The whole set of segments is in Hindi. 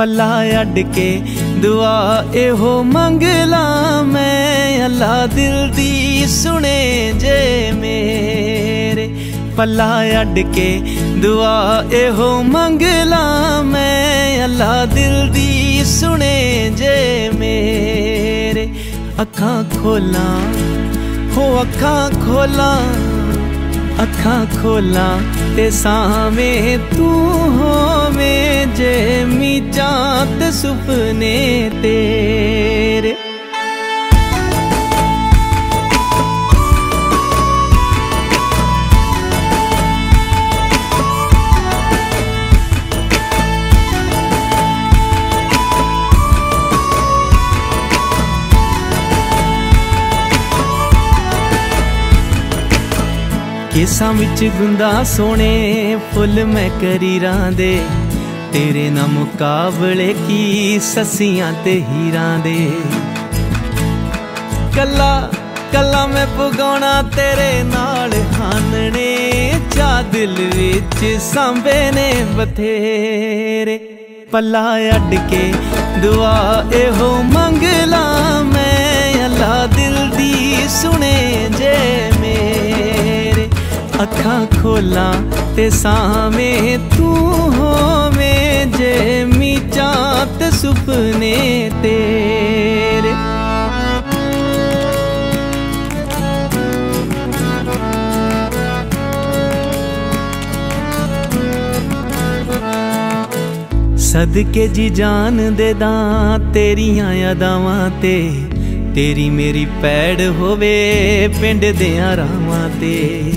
पला अड के दुआ एहो मंगला मैं, अल्लाह दिल दी सुने जे मेरे। पला अड के दुआ एहो मंगला मैं, अल्लाह दिल दी सुने जे मेरे। अखां खोला हो अखां खोला, अखां खोला ते सामे तू होवे जे मीचां ते सुपने तेरे। केसां विच गुंदा सोने फुल मैं करीरां दे, तेरे ना मुकाबले की ससियां ते हीरां दे। कला कला मैं पुगाउणा तेरे नाल हानने, चा दिल विच सांबे ने बथेरे। पला अड के दुआ एहो मंगला मैं, अल्लाह दिल दी सुने जे मेरे। अखां खोला ते सामे तू होवे जे मीचां ते सुपने तेरे। सदके जी जान दे दां तेरियां यादावां ते, तेरी मेरी पैड़ होवे पिंड देयां रावां ते।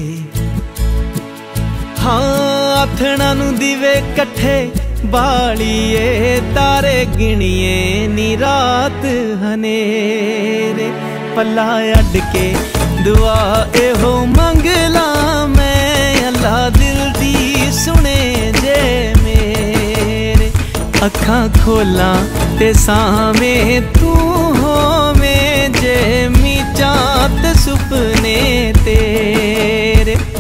हाँ आथणा नू दीवे कट्ठे बालिए, तारे गिणिए नी रात हनेरे। पला अड के दुआ एहो मंगला मैं, अल्लाह दिल दी सुने जे मेरे। अखां खोला ते सामे तू होवे जे मीचां ते सुपने तेरे।